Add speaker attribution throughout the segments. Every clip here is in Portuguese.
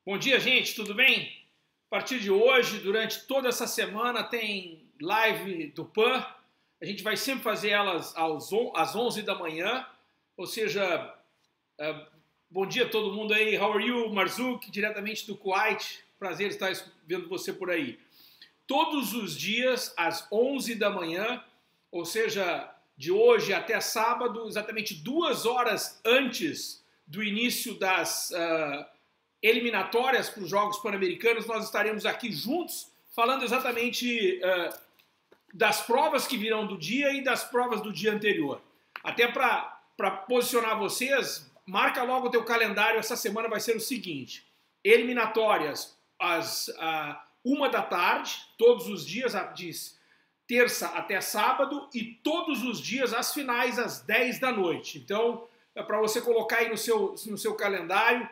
Speaker 1: Bom dia, gente, tudo bem? A partir de hoje, durante toda essa semana, tem live do PAN. A gente vai sempre fazer elas às 11 da manhã, ou seja, bom dia a todo mundo aí. How are you, Marzouk, diretamente do Kuwait. Prazer estar vendo você por aí. Todos os dias, às 11 da manhã, ou seja, de hoje até sábado, exatamente 2 horas antes do início das eliminatórias para os Jogos Pan-Americanos, nós estaremos aqui juntos, falando exatamente das provas que virão do dia e das provas do dia anterior. Até para posicionar vocês, marca logo o teu calendário, essa semana vai ser o seguinte: eliminatórias às 1 da tarde, todos os dias, de terça até sábado, e todos os dias as finais às 10 da noite. Então, para você colocar aí no seu calendário,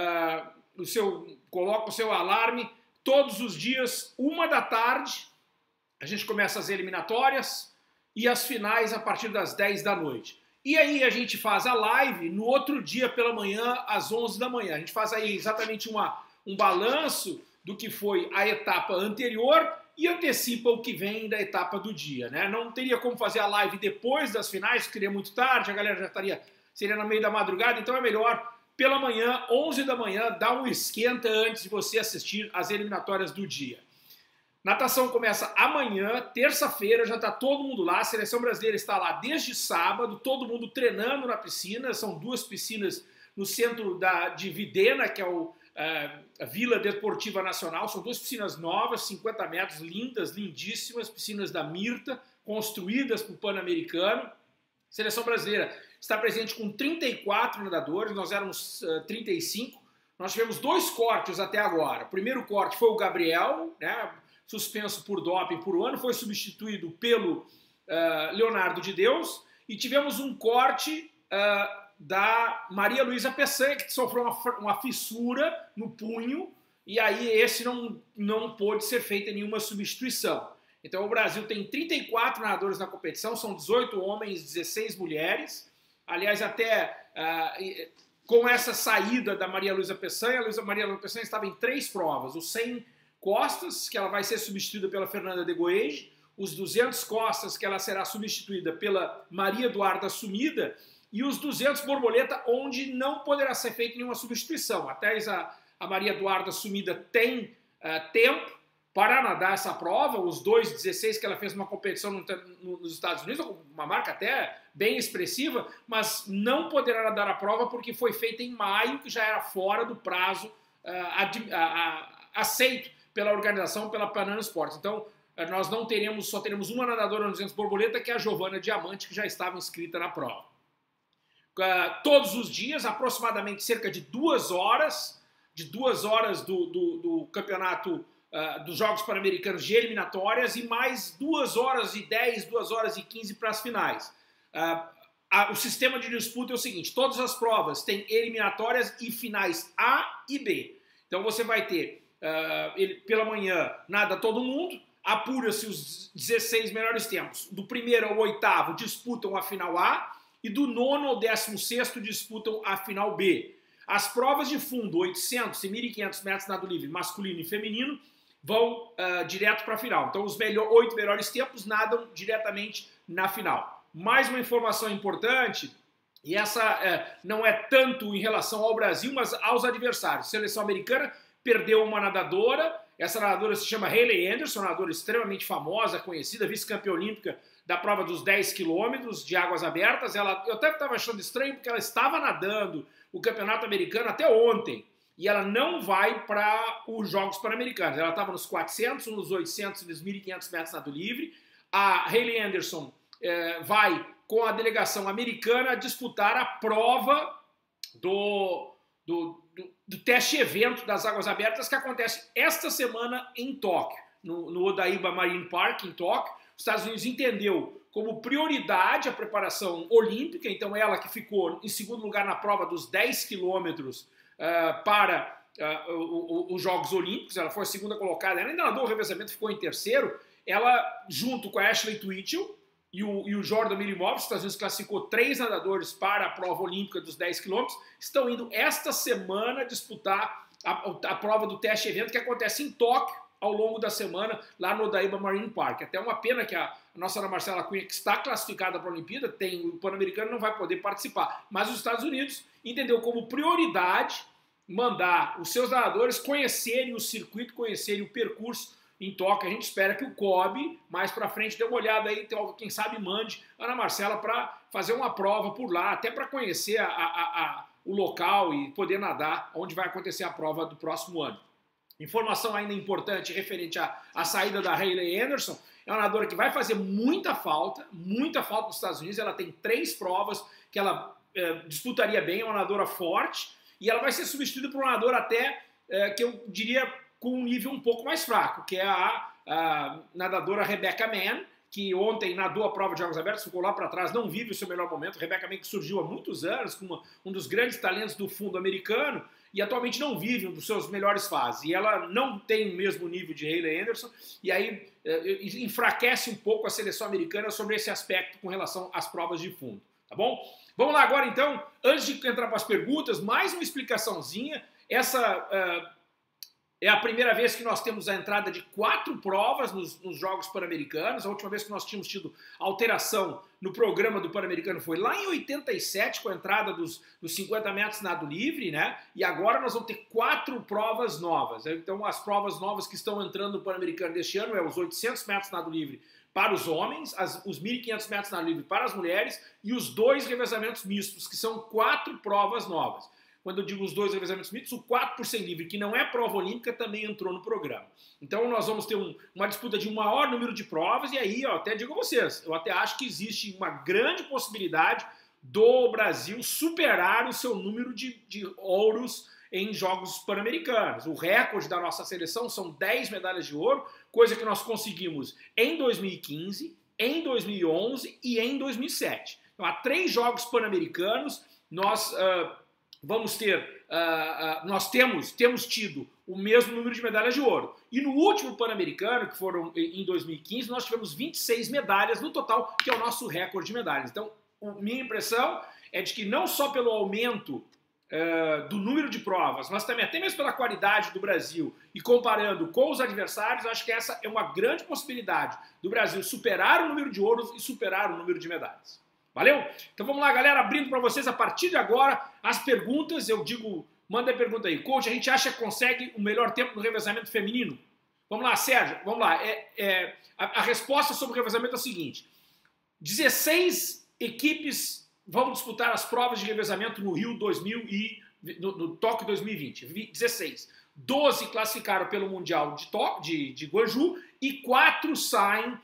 Speaker 1: coloca o seu alarme, todos os dias, 1 da tarde, a gente começa as eliminatórias e as finais a partir das 10 da noite. E aí a gente faz a live no outro dia pela manhã, às 11 da manhã. A gente faz aí exatamente um balanço do que foi a etapa anterior e antecipa o que vem da etapa do dia, né? Não teria como fazer a live depois das finais, seria muito tarde, a galera seria no meio da madrugada, então é melhor pela manhã, 11 da manhã, dá um esquenta antes de você assistir as eliminatórias do dia. Natação começa amanhã, terça-feira, já está todo mundo lá, a seleção brasileira está lá desde sábado, todo mundo treinando na piscina, são 2 piscinas no centro de Videna, que é a Vila Desportiva Nacional, são 2 piscinas novas, 50 metros, lindas, lindíssimas, piscinas da Mirta, construídas para o Pan-Americano. Seleção brasileira está presente com 34 nadadores, nós éramos 35, nós tivemos 2 cortes até agora. O primeiro corte foi o Gabriel, né, suspenso por doping por 1 ano, foi substituído pelo Leonardo de Deus, e tivemos um corte da Maria Luísa Peçanha, que sofreu uma fissura no punho, e aí esse não pôde ser feita nenhuma substituição. Então o Brasil tem 34 nadadores na competição, são 18 homens, 16 mulheres. Aliás, até com essa saída da Maria Luísa Peçanha, Maria Luísa Peçanha estava em 3 provas: os 100 costas, que ela vai ser substituída pela Fernanda de Goeje, os 200 costas, que ela será substituída pela Maria Eduarda Sumida, e os 200 borboleta, onde não poderá ser feita nenhuma substituição. Até a Maria Eduarda Sumida tem tempo para nadar essa prova, os 2,16 que ela fez numa competição nos Estados Unidos, uma marca até bem expressiva, mas não poderá nadar a prova porque foi feita em maio, que já era fora do prazo aceito pela organização, pela Panam Sports. Então, nós só teremos uma nadadora no 200 borboleta, que é a Giovana Diamante, que já estava inscrita na prova. Todos os dias, aproximadamente cerca de 2 horas, do campeonato dos Jogos Pan-Americanos de eliminatórias, e mais 2 horas e 10, 2 horas e 15 para as finais. O sistema de disputa é o seguinte: todas as provas têm eliminatórias e finais A e B. Então você vai ter, pela manhã, nada todo mundo, apura-se os 16 melhores tempos. Do 1º ao 8º disputam a final A, e do 9º ao 16º disputam a final B. As provas de fundo, 800 e 1.500 metros nado livre, masculino e feminino, vão direto para a final. Então os 8 melhores tempos nadam diretamente na final. Mais uma informação importante, e essa não é tanto em relação ao Brasil, mas aos adversários. A seleção americana perdeu uma nadadora, essa nadadora se chama Hailey Anderson, nadadora extremamente famosa, conhecida, vice-campeã olímpica da prova dos 10 quilômetros de águas abertas. Eu até estava achando estranho, porque ela estava nadando o campeonato americano até ontem, e ela não vai para os Jogos Pan-Americanos. Ela estava nos 400, nos 800 e nos 1.500 metros nado livre. A Hailey Anderson vai com a delegação americana disputar a prova do teste evento das águas abertas, que acontece esta semana em Tóquio, no Odaiba Marine Park, em Tóquio. Os Estados Unidos entendeu como prioridade a preparação olímpica, então ela que ficou em 2º lugar na prova dos 10 quilômetros para os Jogos Olímpicos, ela foi a 2ª colocada, ela ainda nadou o revezamento, ficou em 3º, ela junto com a Ashley Twitchell e o Jordan Milimov, os Estados Unidos classificou 3 nadadores para a prova olímpica dos 10 quilômetros, estão indo esta semana disputar a prova do teste evento que acontece em Tóquio ao longo da semana, lá no Odaiba Marine Park. Até uma pena que a nossa Ana Marcela Cunha, que está classificada para a Olimpíada, o Pan-Americano, não vai poder participar. Mas os Estados Unidos entendeu como prioridade mandar os seus nadadores conhecerem o circuito, conhecerem o percurso em Tóquio. A gente espera que o COB, mais para frente, dê uma olhada aí, quem sabe mande a Ana Marcela para fazer uma prova por lá, até para conhecer o local e poder nadar onde vai acontecer a prova do próximo ano. Informação ainda importante referente à saída da Hailey Anderson, é uma nadadora que vai fazer muita falta nos Estados Unidos. Ela tem 3 provas que ela disputaria bem, é uma nadadora forte, e ela vai ser substituída por uma nadadora até, que eu diria, com um nível um pouco mais fraco, que é a nadadora Rebecca Mann, que ontem nadou a prova de Jogos Abertos, ficou lá para trás, não vive o seu melhor momento. Rebecca Mann, que surgiu há muitos anos, como um dos grandes talentos do fundo americano, e atualmente não vive um dos seus melhores fases. E ela não tem o mesmo nível de Hailey Anderson, e aí enfraquece um pouco a seleção americana sobre esse aspecto com relação às provas de fundo, tá bom? Vamos lá agora então, antes de entrar para as perguntas, mais uma explicaçãozinha. Essa é a primeira vez que nós temos a entrada de 4 provas nos Jogos Pan-Americanos. A última vez que nós tínhamos tido alteração no programa do Pan-Americano foi lá em 87, com a entrada dos 50 metros nado livre, né? E agora nós vamos ter 4 provas novas. Então as provas novas que estão entrando no Pan-Americano deste ano é os 800 metros nado livre para os homens, os 1.500 metros nado livre para as mulheres e os 2 revezamentos mistos, que são 4 provas novas. Quando eu digo os 2 revezamentos mistos, o 4 por 100 livre, que não é prova olímpica, também entrou no programa. Então nós vamos ter uma disputa de um maior número de provas, e aí, até digo a vocês, eu até acho que existe uma grande possibilidade do Brasil superar o seu número de ouros em Jogos Pan-Americanos. O recorde da nossa seleção são 10 medalhas de ouro, coisa que nós conseguimos em 2015, em 2011 e em 2007. Então, há 3 Jogos Pan-Americanos, nós temos tido o mesmo número de medalhas de ouro. E no último Pan-Americano, que foram em 2015, nós tivemos 26 medalhas no total, que é o nosso recorde de medalhas. Então, minha impressão é de que não só pelo aumento do número de provas, mas também até mesmo pela qualidade do Brasil e comparando com os adversários, acho que essa é uma grande possibilidade do Brasil superar o número de ouros e superar o número de medalhas. Valeu? Então vamos lá, galera, abrindo para vocês a partir de agora as perguntas. Eu digo, manda a pergunta aí. Coach, a gente acha que consegue o melhor tempo no revezamento feminino? Vamos lá, Sérgio, vamos lá. A resposta sobre o revezamento é a seguinte: 16 equipes vão disputar as provas de revezamento no Rio 2000 no Tóquio 2020. 16. 12 classificaram pelo Mundial de Guangzhou e 4 saem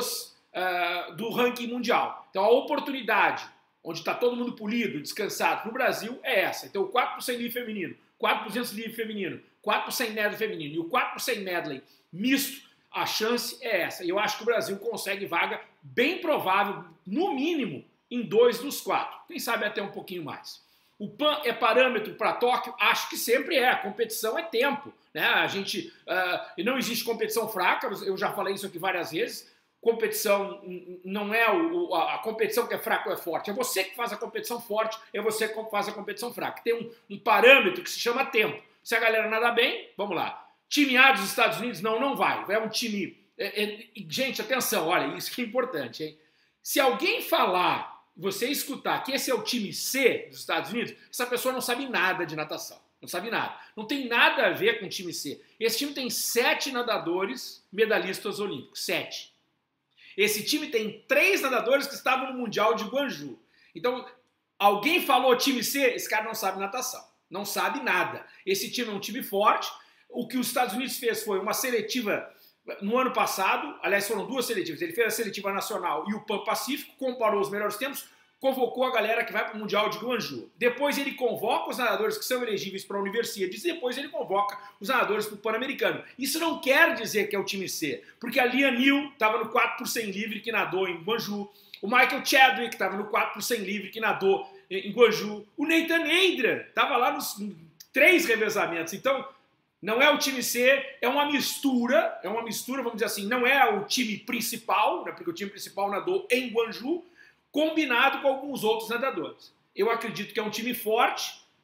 Speaker 1: do ranking mundial. Então a oportunidade, onde está todo mundo polido, descansado no Brasil, é essa. Então o 4 por 100 livre feminino, 4 por 200 livre feminino, 4 por 100 medley feminino e o 4 por 100 medley misto, a chance é essa. E eu acho que o Brasil consegue vaga bem provável, no mínimo, em 2 dos 4. Quem sabe até um pouquinho mais. O PAN é parâmetro para Tóquio? Acho que sempre é. A competição é tempo, né? Não existe competição fraca, eu já falei isso aqui várias vezes. Competição não é a competição que é fraca ou é forte. É você que faz a competição forte, é você que faz a competição fraca. Tem um parâmetro que se chama tempo. Se a galera nada bem, vamos lá. Time A dos Estados Unidos, não vai. É um time... Gente, atenção, olha, isso que é importante, hein? Se alguém falar, você escutar que esse é o time C dos Estados Unidos, essa pessoa não sabe nada de natação. Não sabe nada. Não tem nada a ver com o time C. Esse time tem 7 nadadores medalhistas olímpicos. 7. Esse time tem 3 nadadores que estavam no Mundial de Guangzhou. Então, alguém falou time C, esse cara não sabe natação. Não sabe nada. Esse time é um time forte. O que os Estados Unidos fez foi uma seletiva no ano passado, aliás, foram 2 seletivas. Ele fez a seletiva nacional e o Pan-Pacífico, comparou os melhores tempos, convocou a galera que vai para o Mundial de Guangzhou. Depois ele convoca os nadadores que são elegíveis para Universidades e depois ele convoca os nadadores para o Pan-Americano. Isso não quer dizer que é o time C, porque a Lian Neal estava no 4 por 100 livre que nadou em Guangzhou, o Michael Chadwick estava no 4 por 100 livre que nadou em Guangzhou, o Nathan Adrian estava lá nos 3 revezamentos. Então, não é o time C, é uma mistura, vamos dizer assim, não é o time principal, né, porque o time principal nadou em Guangzhou, combinado com alguns outros nadadores. Eu acredito que é um time forte,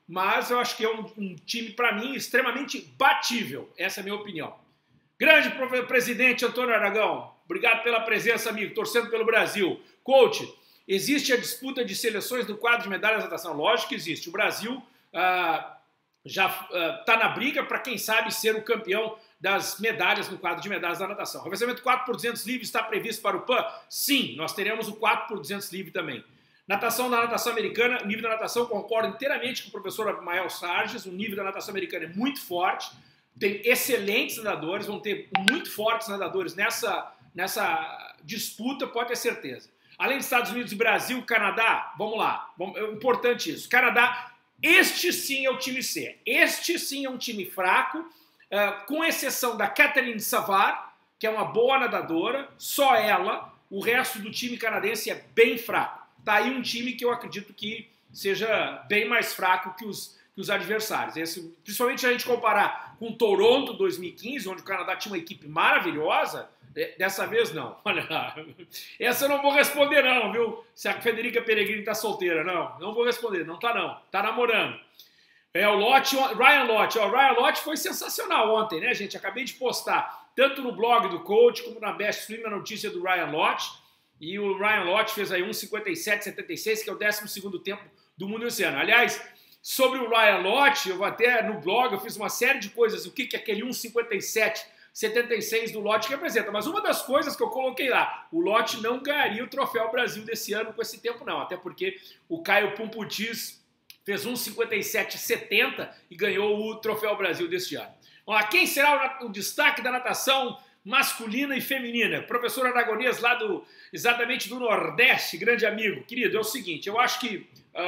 Speaker 1: mas eu acho que é um time, para mim, extremamente batível. Essa é a minha opinião. Grande presidente Antônio Aragão, obrigado pela presença, amigo, torcendo pelo Brasil. Coach, existe a disputa de seleções do quadro de medalhas de natação? Lógico que existe. O Brasil já está na briga para, quem sabe, ser o campeão das medalhas no quadro de medalhas da natação. O revezamento 4 por 200 livre está previsto para o PAN? Sim, nós teremos o 4 por 200 livre também. Natação da natação americana, o nível da natação, concordo inteiramente com o professor Abimael Sarges, o nível da natação americana é muito forte, tem excelentes nadadores, vão ter muito fortes nadadores nessa disputa, pode ter certeza. Além dos Estados Unidos e Brasil, Canadá, vamos lá, é importante isso. Canadá, este sim é o time C, este sim é um time fraco, com exceção da Catherine Savard, que é uma boa nadadora, só ela, o resto do time canadense é bem fraco. Tá aí um time que eu acredito que seja bem mais fraco que os adversários. Principalmente se a gente comparar com Toronto 2015, onde o Canadá tinha uma equipe maravilhosa, dessa vez não. Olha lá. Essa eu não vou responder não, viu? Se a Federica Peregrini tá solteira, não vou responder, não tá não, tá namorando. O Ryan Lott. O Ryan Lott foi sensacional ontem, né, gente? Acabei de postar, tanto no blog do coach, como na Best Swim, a notícia do Ryan Lott. E o Ryan Lott fez aí 1:57,76, que é o 12º tempo do mundo esse ano. Aliás, sobre o Ryan Lott, eu vou até no blog, eu fiz uma série de coisas, o que é aquele 1:57,76 do Lott representa. Mas uma das coisas que eu coloquei lá, o Lott não ganharia o Troféu Brasil desse ano com esse tempo não, até porque o Caio Pumputis fez 1:57,70 e ganhou o Troféu Brasil deste ano. Vamos lá, quem será o destaque da natação masculina e feminina? Professor Aragonês, lá exatamente do Nordeste, grande amigo. Querido, é o seguinte, eu acho que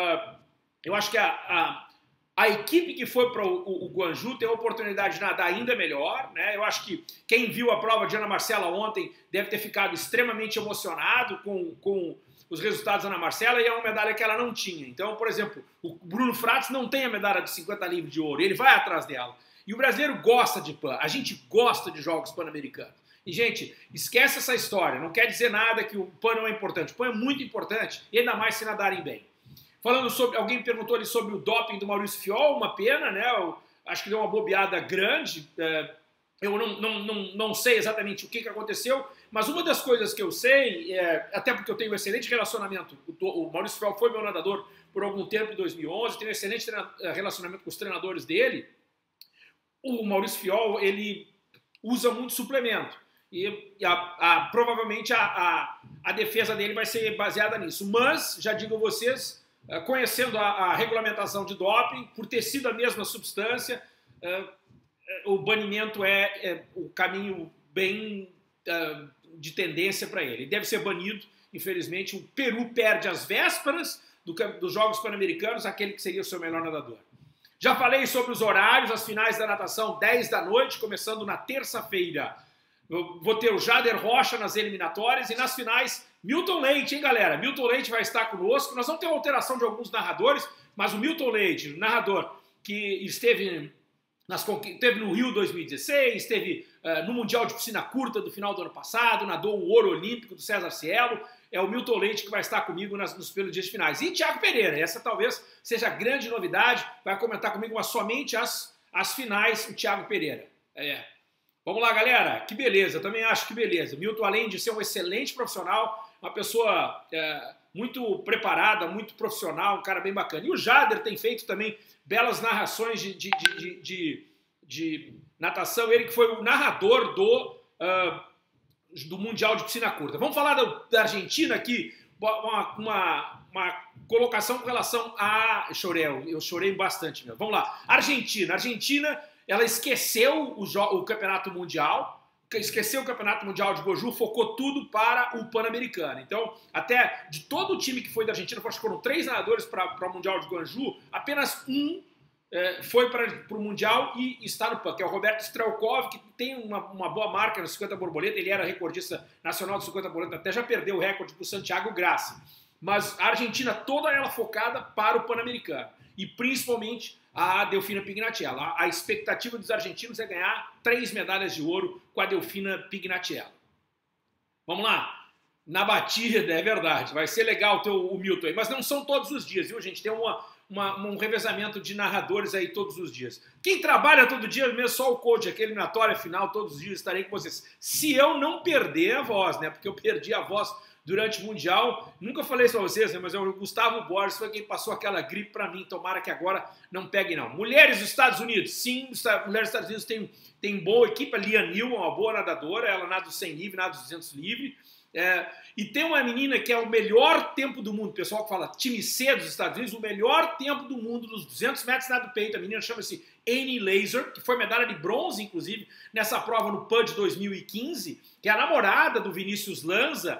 Speaker 1: a equipe que foi para o Guangzhou tem a oportunidade de nadar ainda melhor, né? Eu acho que quem viu a prova de Ana Marcela ontem deve ter ficado extremamente emocionado com os resultados da Ana Marcela, e é uma medalha que ela não tinha. Então, por exemplo, o Bruno Fratos não tem a medalha de 50 livres de ouro, ele vai atrás dela. E o brasileiro gosta de PAN, a gente gosta de jogos pan-americanos. E, gente, esquece essa história, não quer dizer nada que o PAN não é importante. O PAN é muito importante, e ainda mais se nadarem bem. Falando sobre, alguém perguntou ali sobre o doping do Maurício Fiol, uma pena, né? Eu acho que deu uma bobeada grande. Eu não sei exatamente o que aconteceu, mas uma das coisas que eu sei, até porque eu tenho um excelente relacionamento, o Maurício Fiol foi meu nadador por algum tempo em 2011, tenho um excelente relacionamento com os treinadores dele. O Maurício Fiol, ele usa muito suplemento. E provavelmente a defesa dele vai ser baseada nisso. Mas, já digo a vocês, conhecendo a regulamentação de doping, por ter sido a mesma substância, o banimento é o caminho bem de tendência para ele. Ele deve ser banido, infelizmente. O Peru perde as vésperas dos Jogos Pan-Americanos, aquele que seria o seu melhor nadador. Já falei sobre os horários, as finais da natação, 10 da noite, começando na terça-feira. Eu vou ter o Jader Rocha nas eliminatórias e nas finais, Milton Leite, hein, galera? Milton Leite vai estar conosco. Nós vamos ter uma alteração de alguns narradores, mas o Milton Leite, narrador que esteve no Rio 2016, esteve no Mundial de Piscina Curta do final do ano passado, nadou o ouro olímpico do César Cielo. É o Milton Leite que vai estar comigo nos pelos dias finais. E Thiago Pereira, essa talvez seja a grande novidade, vai comentar comigo, mas somente as finais, o Thiago Pereira. Vamos lá, galera, que beleza, eu também acho que beleza. Milton, além de ser um excelente profissional, uma pessoa muito preparada, muito profissional, um cara bem bacana. E o Jader tem feito também belas narrações de natação, ele que foi o narrador do Mundial de Piscina Curta. Vamos falar da Argentina aqui, uma colocação com relação a... Eu chorei bastante mesmo. Vamos lá. Argentina, ela esqueceu o Campeonato Mundial, esqueceu o Campeonato Mundial de Goju, focou tudo para o Pan-Americano. Então, até de todo o time que foi da Argentina, acho que foram 3 nadadores para o Mundial de Guangzhou, apenas um foi para o Mundial e está no PAN, que é o Roberto Strelkov, que tem uma boa marca no 50 borboleta, ele era recordista nacional do 50 borboleta, até já perdeu o recorde para o Santiago Grassi. Mas a Argentina toda ela focada para o Pan-Americano, e principalmente a Delfina Pignatiello. A expectativa dos argentinos é ganhar 3 medalhas de ouro com a Delfina Pignatiello. Vamos lá. Na batida, é verdade, vai ser legal ter o Milton aí, mas não são todos os dias, viu, gente? Tem um revezamento de narradores aí todos os dias. Quem trabalha todo dia, mesmo só o coach, aquele eliminatória final, todos os dias estarei com vocês. Se eu não perder a voz, né? Porque eu perdi a voz durante o Mundial. Nunca falei isso pra vocês, né? Mas o Gustavo Borges foi quem passou aquela gripe pra mim. Tomara que agora não pegue, não. Mulheres dos Estados Unidos. Sim, mulheres dos Estados Unidos tem boa equipe. A Lia Neal, uma boa nadadora. Ela nada dos 100 livre, nada dos 200 livre. E tem uma menina que é o melhor tempo do mundo. O pessoal que fala time C dos Estados Unidos, o melhor tempo do mundo nos 200 metros nado peito. A menina chama-se Annie Laser, que foi medalha de bronze, inclusive, nessa prova no PUD 2015, que é a namorada do Vinícius Lanza,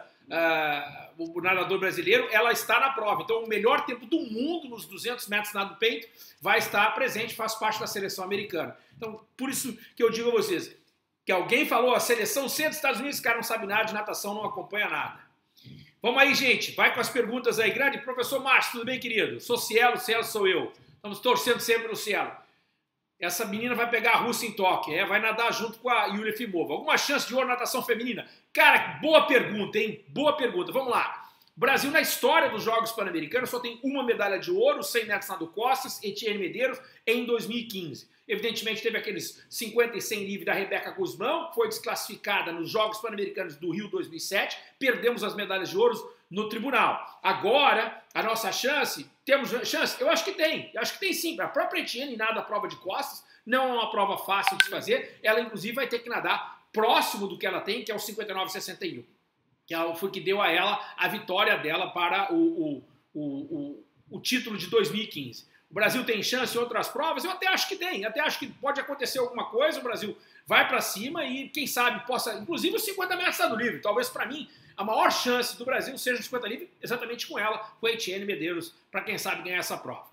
Speaker 1: o nadador brasileiro. Ela está na prova. Então, o melhor tempo do mundo nos 200 metros nado peito vai estar presente, faz parte da seleção americana. Então, por isso que eu digo a vocês, que alguém falou, a seleção C dos Estados Unidos, esse cara não sabe nada de natação, não acompanha nada. Vamos aí, gente, vai com as perguntas aí. Grande professor Márcio, tudo bem, querido? Sou Cielo, Cielo sou eu. Estamos torcendo sempre no Cielo. Essa menina vai pegar a Rússia em Tóquio, vai nadar junto com a Yulia Efimova. Alguma chance de ouro na natação feminina? Cara, boa pergunta, hein? Boa pergunta. Vamos lá. O Brasil, na história dos Jogos Pan-Americanos, só tem uma medalha de ouro, 100 metros nado costas, Etienne Medeiros, em 2015. Evidentemente, teve aqueles 50 e 100 livre da Rebeca Guzmão, que foi desclassificada nos Jogos Pan-Americanos do Rio 2007. Perdemos as medalhas de ouro no tribunal. Agora, a nossa chance, temos chance? Eu acho que tem sim. A própria Etienne nada a prova de costas, não é uma prova fácil de se fazer. Ela, inclusive, vai ter que nadar próximo do que ela tem, que é o 59,61. Que foi que deu a ela a vitória dela para o título de 2015. O Brasil tem chance em outras provas? Eu até acho que tem, até acho que pode acontecer alguma coisa, o Brasil vai para cima e quem sabe possa, inclusive os 50 metros nado livre, talvez para mim a maior chance do Brasil seja os 50 livre, exatamente com ela, com a Etienne Medeiros, para quem sabe ganhar essa prova.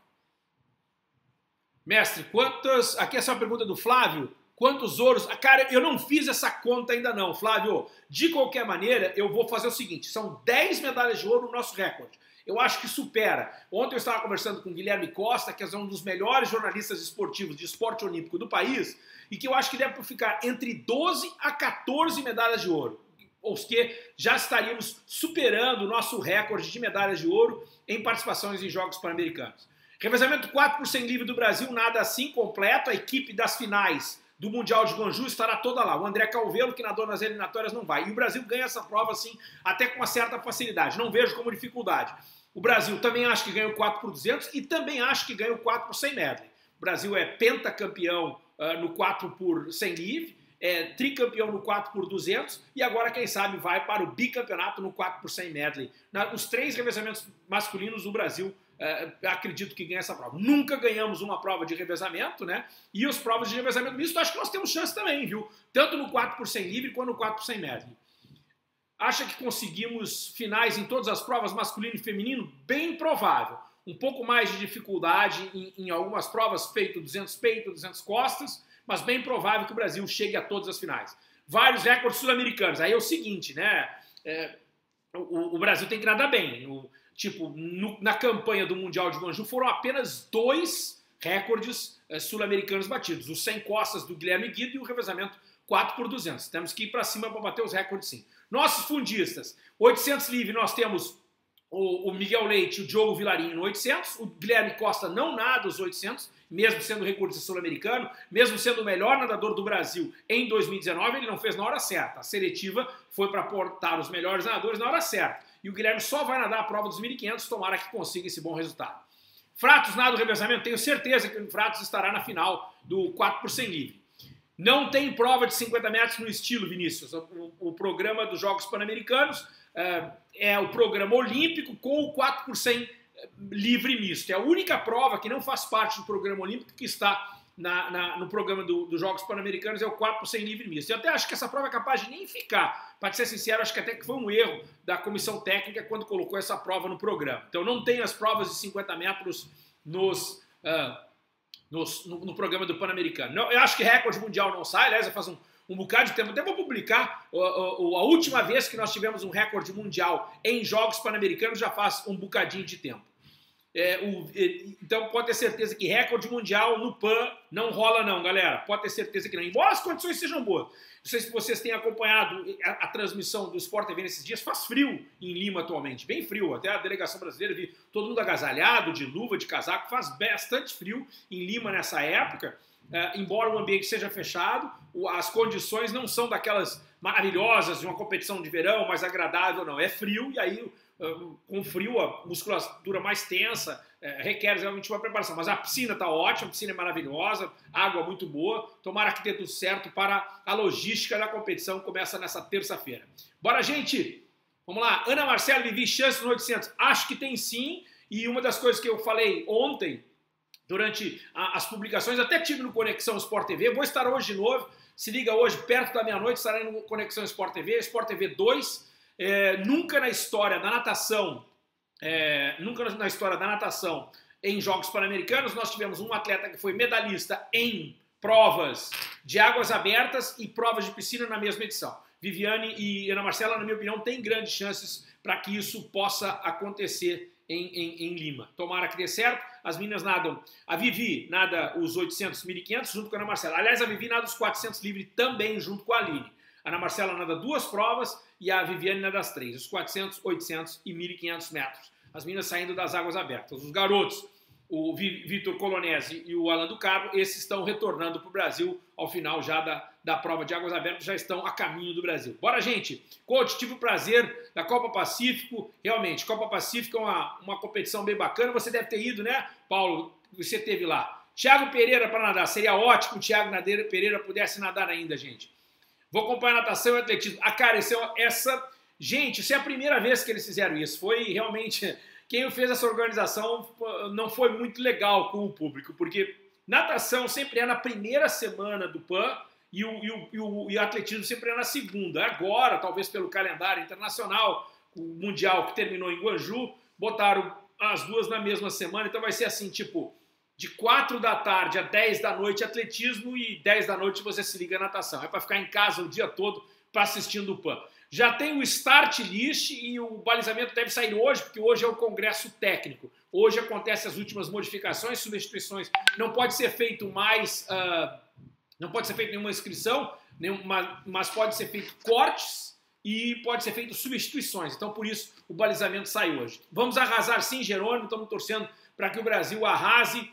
Speaker 1: Mestre, aqui essa é uma pergunta do Flávio, quantos ouros? Cara, eu não fiz essa conta ainda não, Flávio. De qualquer maneira, eu vou fazer o seguinte, são 10 medalhas de ouro no nosso recorde. Eu acho que supera. Ontem eu estava conversando com o Guilherme Costa, que é um dos melhores jornalistas esportivos de esporte olímpico do país, e que eu acho que deve ficar entre 12 a 14 medalhas de ouro. Ou que já estaríamos superando o nosso recorde de medalhas de ouro em participações em Jogos Pan-Americanos. Revezamento 4 por 100 livre do Brasil, nada assim completo. A equipe das finais do Mundial de Guangzhou estará toda lá. O André Calvelo, que nadou nas eliminatórias, não vai. E o Brasil ganha essa prova, assim, até com uma certa facilidade. Não vejo como dificuldade. O Brasil também acho que ganha o 4 por 200 e também acho que ganha o 4 por 100 medley. O Brasil é pentacampeão no 4 por 100 livre, é tricampeão no 4 por 200 e agora, quem sabe, vai para o bicampeonato no 4 por 100 medley. Os 3 revezamentos masculinos, o Brasil acredito que ganha essa prova. Nunca ganhamos uma prova de revezamento, né? E as provas de revezamento misto, acho que nós temos chance também, viu? Tanto no 4 por 100 livre quanto no 4 por 100 medley. Acha que conseguimos finais em todas as provas, masculino e feminino? Bem provável. Um pouco mais de dificuldade em algumas provas, peito 200 peito, 200 costas, mas bem provável que o Brasil chegue a todas as finais. Vários recordes sul-americanos. Aí é o seguinte, né? O Brasil tem que nadar bem. Na campanha do Mundial de Guangzhou foram apenas 2 recordes sul-americanos batidos. O 100 costas do Guilherme Guido e o revezamento 4 por 200. Temos que ir para cima para bater os recordes, sim. Nossos fundistas, 800 livre, nós temos o Miguel Leite e o Diogo Vilarinho no 800. O Guilherme Costa não nada os 800, mesmo sendo recordista sul-americano, mesmo sendo o melhor nadador do Brasil em 2019, ele não fez na hora certa. A seletiva foi para aportar os melhores nadadores na hora certa. E o Guilherme só vai nadar a prova dos 1.500, tomara que consiga esse bom resultado. Fratos nada o revezamento, tenho certeza que o Fratos estará na final do 4 por 100 livre. Não tem prova de 50 metros no estilo, Vinícius. O programa dos Jogos Pan-Americanos é o programa olímpico com o 4 por 100 livre misto. É a única prova que não faz parte do programa olímpico que está no programa dos Jogos Pan-Americanos, é o 4 por 100 livre misto. Eu até acho que essa prova é capaz de nem ficar. Para ser sincero, acho que até que foi um erro da comissão técnica quando colocou essa prova no programa. Então não tem as provas de 50 metros no programa do Pan-Americano. Eu acho que recorde mundial não sai, aliás, faz um bocado de tempo. Até vou publicar a última vez que nós tivemos um recorde mundial em Jogos Pan-Americanos, já faz um bocadinho de tempo. Então pode ter certeza que recorde mundial no PAN não rola não, galera. Pode ter certeza que não. Embora as condições sejam boas. Não sei se vocês têm acompanhado a transmissão do Sport TV nesses dias. Faz frio em Lima atualmente, bem frio. Até a delegação brasileira, vi todo mundo agasalhado, de luva, de casaco. Faz bastante frio em Lima nessa época. Embora o ambiente seja fechado, as condições não são daquelas maravilhosas de uma competição de verão, mais agradável, não. É frio e aí, com frio, a musculatura mais tensa requer realmente uma preparação. Mas a piscina está ótima, a piscina é maravilhosa, água muito boa. Tomara que dê tudo certo para a logística da competição, começa nessa terça-feira. Bora, gente! Vamos lá. Ana Marcela, Vivi, chance no 800? Acho que tem sim, e uma das coisas que eu falei ontem, durante as publicações, até tive no Conexão Sport TV, vou estar hoje de novo, se liga hoje, perto da meia-noite, estarei no Conexão Sport TV, Sport TV 2, nunca na história da natação, em Jogos Pan-Americanos, nós tivemos um atleta que foi medalhista em provas de águas abertas e provas de piscina na mesma edição. Viviane e Ana Marcela, na minha opinião, têm grandes chances para que isso possa acontecer em Lima. Tomara que dê certo. As meninas nadam, a Vivi nada os 800, 1.500 junto com a Ana Marcela. Aliás, a Vivi nada os 400 livre também junto com a Aline. A Ana Marcela nada 2 provas e a Viviane nada as 3, os 400, 800 e 1.500 metros. As meninas saindo das águas abertas. Os garotos, o Vitor Colonese e o Alan do Carmo, esses estão retornando para o Brasil ao final já da prova de águas abertas, já estão a caminho do Brasil. Bora, gente! Coach, tive o prazer da Copa Pacífico, realmente, Copa Pacífico é uma competição bem bacana, você deve ter ido, né, Paulo? Você teve lá. Thiago Pereira para nadar, seria ótimo o Thiago Pereira pudesse nadar ainda, gente. Vou acompanhar natação e atletismo. Cara, gente, isso é a primeira vez que eles fizeram isso, foi realmente... Quem fez essa organização não foi muito legal com o público, porque natação sempre é na primeira semana do PAN e o atletismo sempre é na segunda. Agora, talvez pelo calendário internacional, o Mundial que terminou em Guangzhou, botaram as duas na mesma semana, então vai ser assim, tipo, de 4 da tarde a 10 da noite atletismo e 10 da noite você se liga à natação. É para ficar em casa o dia todo para assistindo o PAN. Já tem o start list e o balizamento deve sair hoje, porque hoje é o congresso técnico. Hoje acontecem as últimas modificações, substituições. Não pode ser feito mais, não pode ser feito nenhuma inscrição, mas pode ser feito cortes e pode ser feito substituições. Então, por isso, o balizamento sai hoje. Vamos arrasar sim, Jerônimo, estamos torcendo para que o Brasil arrase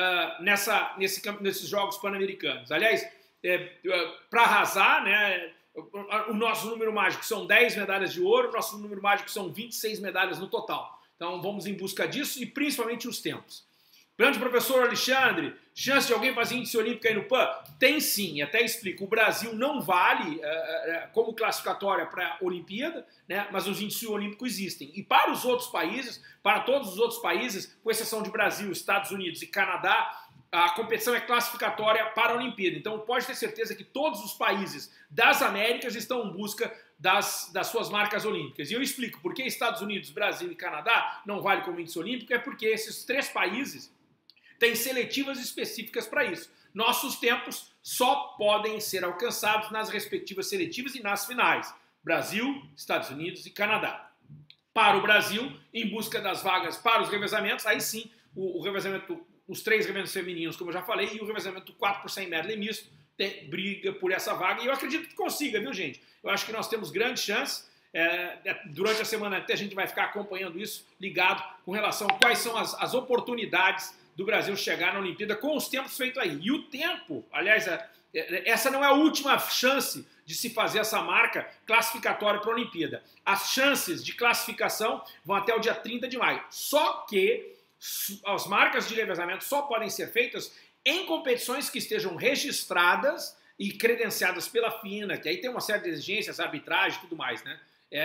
Speaker 1: nesses Jogos Pan-Americanos. Aliás, para arrasar, né? O nosso número mágico são 10 medalhas de ouro, o nosso número mágico são 26 medalhas no total. Então vamos em busca disso e principalmente os tempos. Grande professor Alexandre, chance de alguém fazer índice olímpico aí no PAN? Tem sim, até explico. O Brasil não vale como classificatória para a Olimpíada, né, mas os índices olímpicos existem. E para os outros países, para todos os outros países, com exceção de Brasil, Estados Unidos e Canadá, a competição é classificatória para a Olimpíada. Então pode ter certeza que todos os países das Américas estão em busca das suas marcas olímpicas. E eu explico por que Estados Unidos, Brasil e Canadá não vale como índice olímpico, é porque esses 3 países têm seletivas específicas para isso. Nossos tempos só podem ser alcançados nas respectivas seletivas e nas finais. Brasil, Estados Unidos e Canadá. Para o Brasil, em busca das vagas para os revezamentos, aí sim o revezamento, os 3 revezamentos femininos, como eu já falei, e o revezamento 4 por 100 medley misto, briga por essa vaga, e eu acredito que consiga, viu, gente? Eu acho que nós temos grandes chances. Durante a semana até a gente vai ficar acompanhando isso, ligado com relação a quais são as oportunidades do Brasil chegar na Olimpíada com os tempos feitos aí. E o tempo, aliás, essa não é a última chance de se fazer essa marca classificatória para a Olimpíada. As chances de classificação vão até o dia 30 de maio. Só que as marcas de revezamento só podem ser feitas em competições que estejam registradas e credenciadas pela FINA, que aí tem uma série de exigências, arbitragem e tudo mais, né?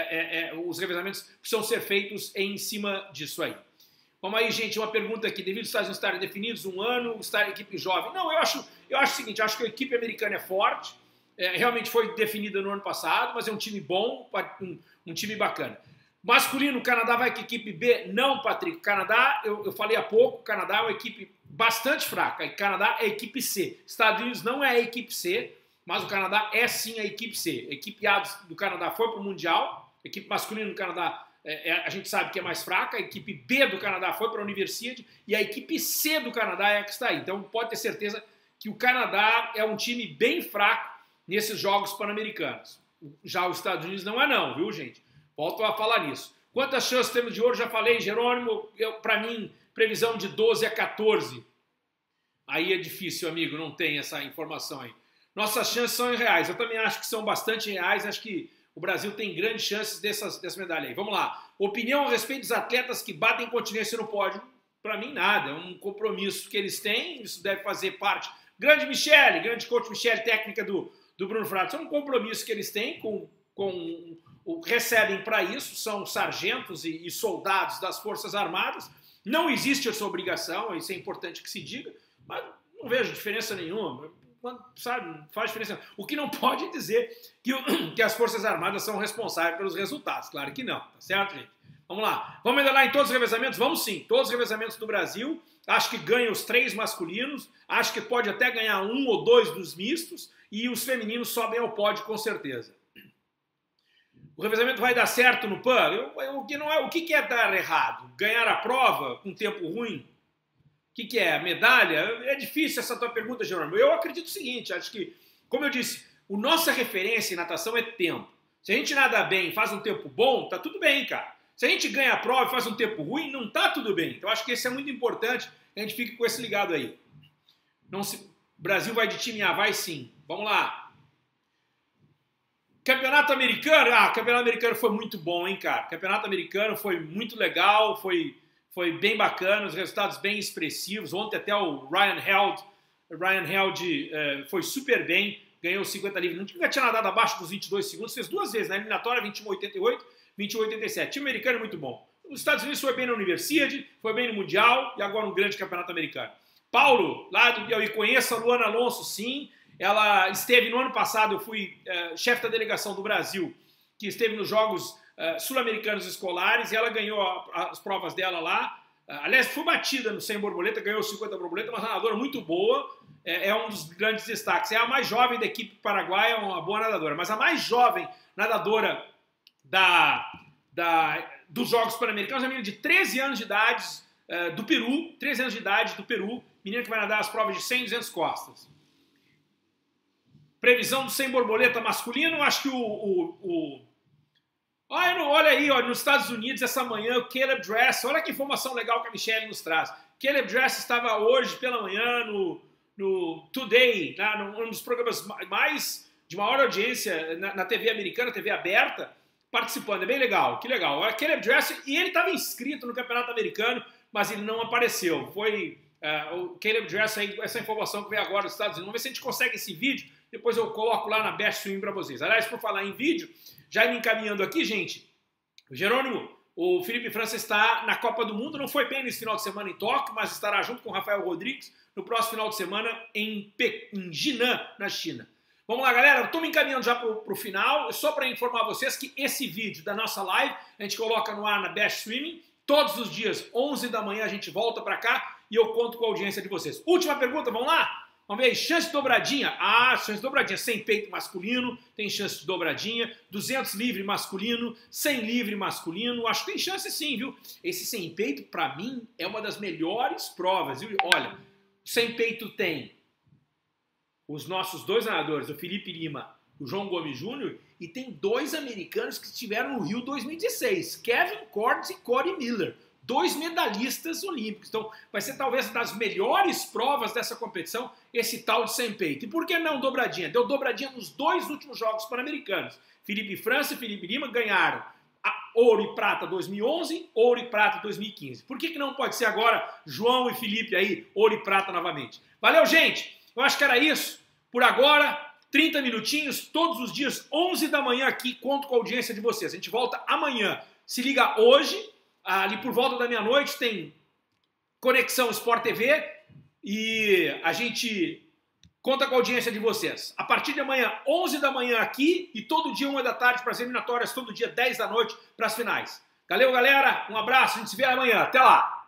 Speaker 1: Os revezamentos precisam ser feitos em cima disso aí. Vamos aí, gente, uma pergunta aqui. Devido aos Estados Unidos estarem definidos um ano, estar equipe jovem. Não, eu acho o seguinte, eu acho que a equipe americana é forte, realmente foi definida no ano passado, mas é um time bom, um time bacana. Masculino, o Canadá vai com a equipe B? Não, Patrick. O Canadá, eu falei há pouco, o Canadá é uma equipe bastante fraca. O Canadá é a equipe C. Estados Unidos não é a equipe C, mas o Canadá é sim a equipe C. A equipe A do Canadá foi para o Mundial, a equipe masculina do Canadá a gente sabe que é mais fraca, a equipe B do Canadá foi para a Universidade e a equipe C do Canadá é a que está aí. Então pode ter certeza que o Canadá é um time bem fraco nesses Jogos Pan-Americanos. Já os Estados Unidos não é não, viu, gente? Volto a falar nisso. Quantas chances temos de ouro? Já falei, Jerônimo, para mim, previsão de 12 a 14. Aí é difícil, amigo, não tem essa informação aí. Nossas chances são reais. Eu também acho que são bastante reais. Acho que o Brasil tem grandes chances dessa medalha aí. Vamos lá. Opinião a respeito dos atletas que batem continência no pódio? Para mim, nada. É um compromisso que eles têm. Isso deve fazer parte. Grande Michele, grande coach Michele, técnica do Bruno Fratos. É um compromisso que eles têm recebem para isso. São sargentos e soldados das Forças Armadas. Não existe essa obrigação. Isso é importante que se diga. Mas não vejo diferença nenhuma. Sabe, não faz diferença. O que não pode dizer que as Forças Armadas são responsáveis pelos resultados. Claro que não, tá certo, gente? Vamos lá. Vamos ainda lá em todos os revezamentos? Vamos sim. Todos os revezamentos do Brasil. Acho que ganha os 3 masculinos. Acho que pode até ganhar 1 ou 2 dos mistos. E os femininos sobem ao pódio com certeza. O revezamento vai dar certo no PAN? O que é dar errado? Ganhar a prova com tempo ruim? O que é? Medalha? É difícil essa tua pergunta, Jerônimo. Eu acredito o seguinte, acho que, como eu disse, a nossa referência em natação é tempo. Se a gente nada bem e faz um tempo bom, tá tudo bem, cara. Se a gente ganha a prova e faz um tempo ruim, não tá tudo bem. Então acho que isso é muito importante, a gente fique com esse ligado aí. Brasil vai de time A, vai sim. Vamos lá. Campeonato americano? Campeonato americano foi muito bom, hein, cara. Campeonato americano foi muito legal, foi bem bacana, os resultados bem expressivos. Ontem até o Ryan Held foi super bem, ganhou 50 livres. Nunca tinha nadado abaixo dos 22 segundos, fez 2 vezes, na eliminatória 21,88, 21,87. Time americano é muito bom. Os Estados Unidos foi bem na Universidade, foi bem no Mundial e agora no grande campeonato americano. Paulo, lá do Piauí, conheço a Luana Alonso, sim. Ela esteve no ano passado, eu fui chefe da delegação do Brasil, que esteve nos Jogos Sul-Americanos Escolares, e ela ganhou as provas dela lá. Aliás, foi batida no 100 borboleta, ganhou 50 borboleta, uma nadadora muito boa, é um dos grandes destaques. É a mais jovem da equipe paraguaia, uma boa nadadora, mas a mais jovem nadadora dos Jogos Pan-Americanos é uma menina de 13 anos de idade do Peru, 13 anos de idade do Peru, menina que vai nadar as provas de 100 e 200 costas. Previsão do 100 borboleta masculino, acho que olha aí, nos Estados Unidos, essa manhã, o Caleb Dress, olha que informação legal que a Michelle nos traz. Caleb Dress estava hoje pela manhã no Today, num dos programas de maior audiência na TV americana, TV aberta, participando. É bem legal, que legal. Olha, Caleb Dress, e ele estava inscrito no Campeonato Americano, mas ele não apareceu. Foi o Caleb Dress, aí, essa informação que veio agora dos Estados Unidos. Vamos ver se a gente consegue esse vídeo, depois eu coloco lá na Best Swim para vocês. Aliás, por falar em vídeo, já me encaminhando aqui, gente, o Jerônimo, o Felipe França está na Copa do Mundo, não foi bem nesse final de semana em Tóquio, mas estará junto com o Rafael Rodrigues no próximo final de semana em Jinan, na China. Vamos lá, galera, estou me encaminhando já para o final, só para informar vocês que esse vídeo da nossa live a gente coloca no ar na Best Swimming, todos os dias, 11 da manhã, a gente volta para cá e eu conto com a audiência de vocês. Última pergunta, vamos lá? Vamos ver aí, chance de dobradinha. Chance de dobradinha. 100 peito masculino, tem chance de dobradinha. 200 livre masculino, 100 livre masculino. Acho que tem chance sim, viu? Esse 100 peito, pra mim, é uma das melhores provas, viu? Olha, 100 peito tem os nossos 2 nadadores, o Felipe Lima, o João Gomes Júnior, e tem 2 americanos que estiveram no Rio 2016, Kevin Cordes e Corey Miller. 2 medalhistas olímpicos. Então, vai ser talvez das melhores provas dessa competição, esse tal de 100 peito. E por que não dobradinha? Deu dobradinha nos 2 últimos Jogos Pan-Americanos. Felipe França e Felipe Lima ganharam ouro e prata 2011, ouro e prata 2015. Por que não pode ser agora João e Felipe aí, ouro e prata novamente? Valeu, gente! Eu acho que era isso. Por agora, 30 minutinhos, todos os dias, 11 da manhã aqui, conto com a audiência de vocês. A gente volta amanhã. Se liga hoje, ali por volta da meia-noite tem Conexão Sport TV e a gente conta com a audiência de vocês. A partir de amanhã, 11 da manhã aqui e todo dia 1 da tarde para as eliminatórias, todo dia 10 da noite para as finais. Valeu, galera, um abraço, a gente se vê amanhã. Até lá!